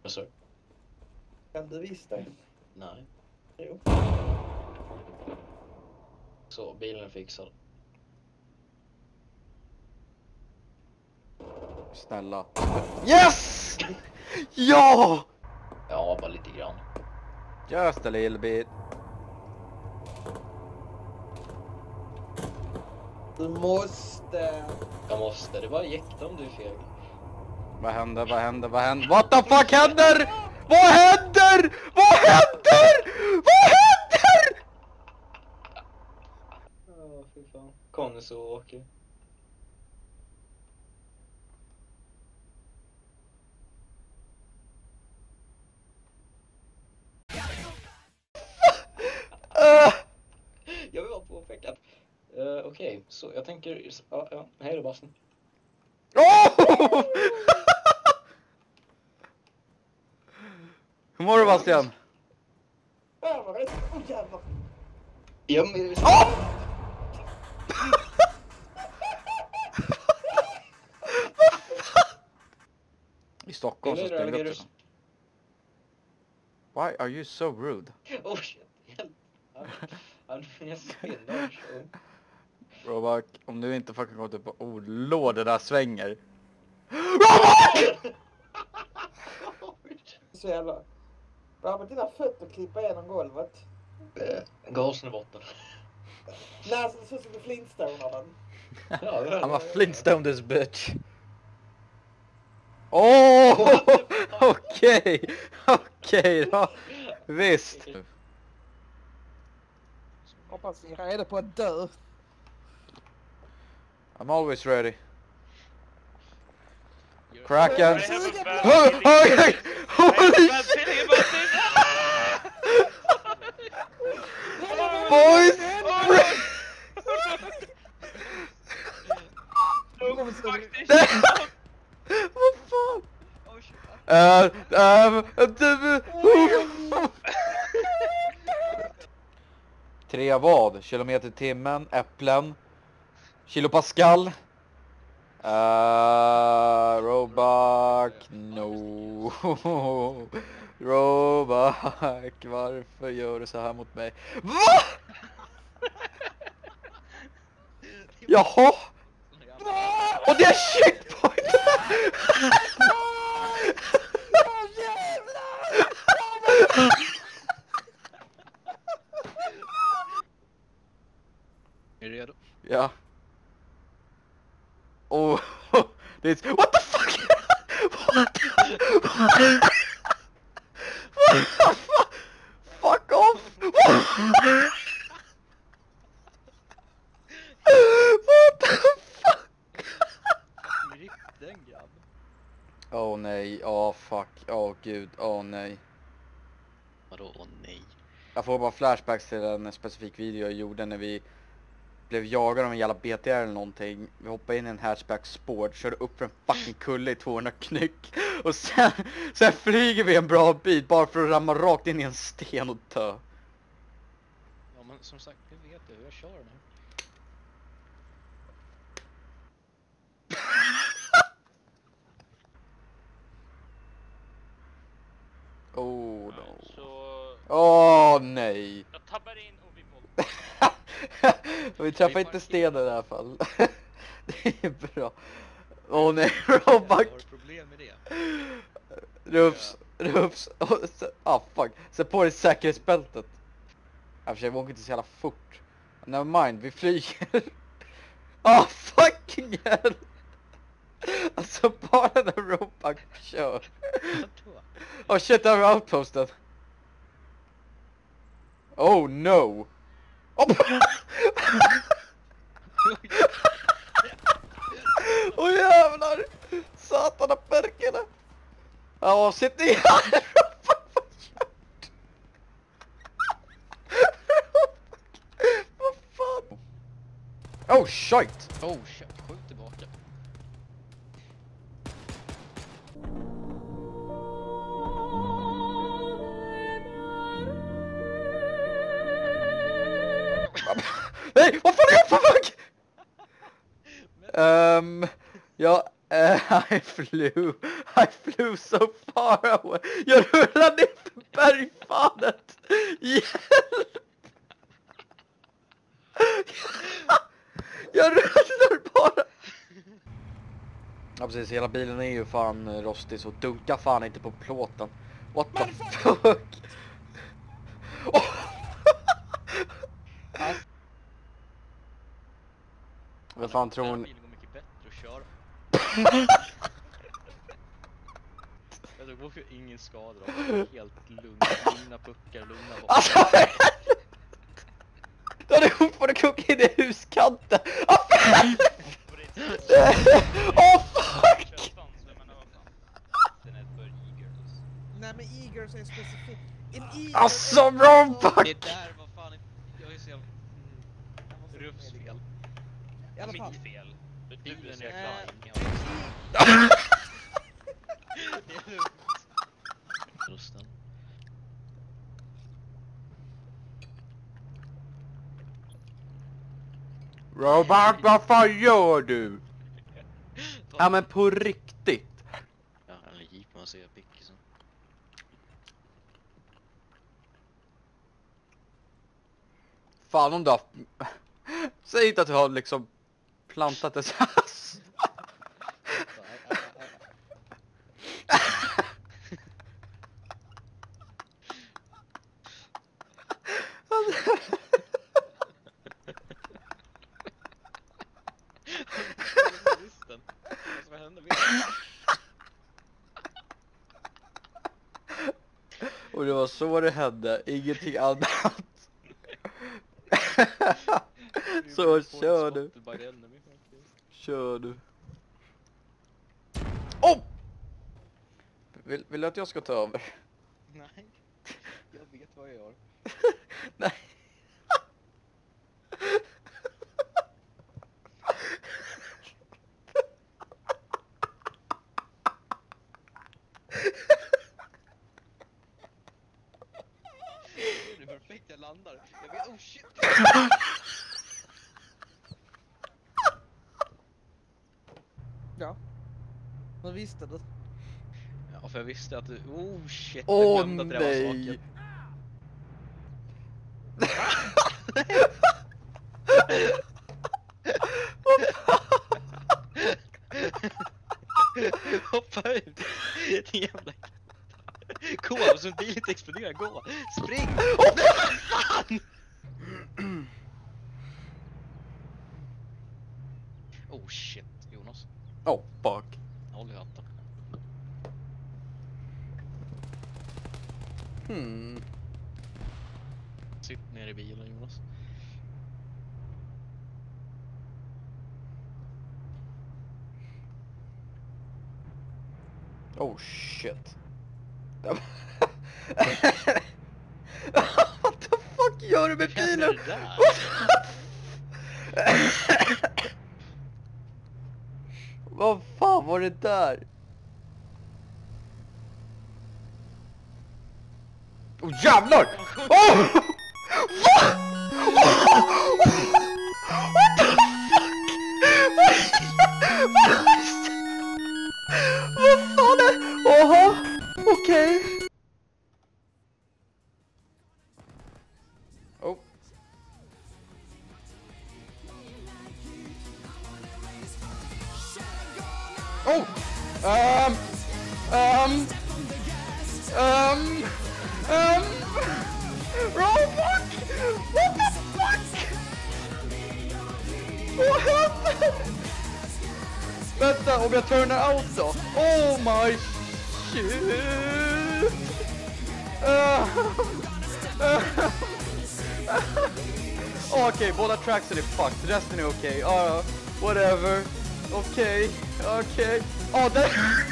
Vad så? Kan du visst det? Nej. Jo. Så, bilen är fixad. Snälla. Yes! Ja! Ja, bara lite grann. Just a little bit. Du måste... Jag måste, det var jäkta om du är feg. Vad händer? Vad händer? Vad händer? What the fuck händer? Vad händer? Vad händer? Vad händer? Ja, fy fan. Conny så åker. Jag vill vara påpeckad. Okej, så jag tänker... Ja, hej då Bastian. Oh! Hur mår du, Bastian? Åh jävlar! Ja, men... I Stockholm så stängde upp det. Why are you so rude? Oh shit, hjälp. Jag spinner. Roebuck, om du inte fucking gått upp på låd, det där svänger. Roebuck! Så jävla... Bra med dina fötter klippa igenom golvet. Gasen i botten. Nej, så det ser ut som du flintstonar den. I'm a Flintstone this bitch. Åh! Okej då. Visst. Hoppas ni är redo på att dö. I'm always ready. Kraken. Holy shit! Boys! Vad fan? Tre vad? Kilometer i timmen, äpplen, kilopascal. Roebuck, no. Roebuck, varför gör du så här mot mig? Va? Jaha? Och det är checkpoint! Är du redo? Ja. Oh, this... What the fuck? What the fuck? Fuck off! What the fuck? Den grabb. Åh nej, åh fuck, åh gud, åh nej. Vadå, åh nej? Jag får bara flashbacks till en specifik video jag gjorde när vi blev jagade av en jävla BTR eller någonting. Vi hoppade in i en hatchback sport, körde upp för en fucking kulle i 200 knyck. Och sen flyger vi en bra bit bara för att ramma rakt in i en sten och dö. Ja, men som sagt, jag vet hur jag kör nu. Oh no. Så Åh nej. jag tabbar in och vi får... Vi träffar inte stenen i alla fall. Det är bra. Åh nej, Roebuck. Har du problem med det? Rufz. Fuck. Sätt på dig säkerhetsbältet. Jag försöker åka inte så jävla fort. Never mind, vi flyger. Fucking hell. Alltså bara när Roebuck kör. Oh shit, där är outposten. Oh no. Åh jävlar. Satana perkele. Ja, sitt ner. Vad fan? Oh shit. Oh shit, skjut tillbaka. Nej, vad fan är jag på väg? Ja, I I flew so far away. Jag rullade ner för bergfanet. Hjälp! Jag rullar bara. Ja precis, hela bilen är ju fan rostig så dunka fan inte på plåten. What the fuck? Oh! Vad fan tror hon? Bilen går mycket bättre att köra. Jag tog bort ingen skada då. Helt lugn. Lugna puckar, lugna bort. Alltså! Du hade fortfarande kunnat in i huskanten. Åh fuck! Den är för eagers. Nej men eagers är specifikt. En eager Alltså Roebuck! Det där var fan inte... Jag är så jävla... Rufz fel. I alla fall. Mitt fel. Du är en Äh, jäkla... Det är lugnt. Rösten. Roebuck, vad fan gör du? Ja men på riktigt. Ja, eller jeep man ser pickisen. Fan om du har... Säg inte att du har liksom plantat ett sass. Vad hände? Och det var så det hände, ingenting annat. Så kör du. Kör du. Oh! Vill du att jag ska ta över? Nej, jag vet vad jag gör. Nej. Det är perfekt, jag landar. Jag vet, oh shit! Ja. Vad visste du? Ja, för jag visste att du... Oh shit, Åh jag glömde att det där var nej! saken. Hoppa ut! Det jävla... Gå, så en bil inte exploderar, gå! Spring! Fan! Oh shit, Jonas. Oh fuck. Håll i hatten. Sitt ner i bilen, Jonas. Oh shit. What the fuck gör du med Vad hände bilen? det där? Vad fan var det där? Oh jävlar! Oh! What? What the fuck? Vad fan är... Oha, okej. Oh. Oh! Roebuck! What the fuck? Vad hände? Vänta, om jag turnar out då? Oh my shit! Okej, båda tracksen är fucked, resten är okej. Whatever. Okej. Oh, där...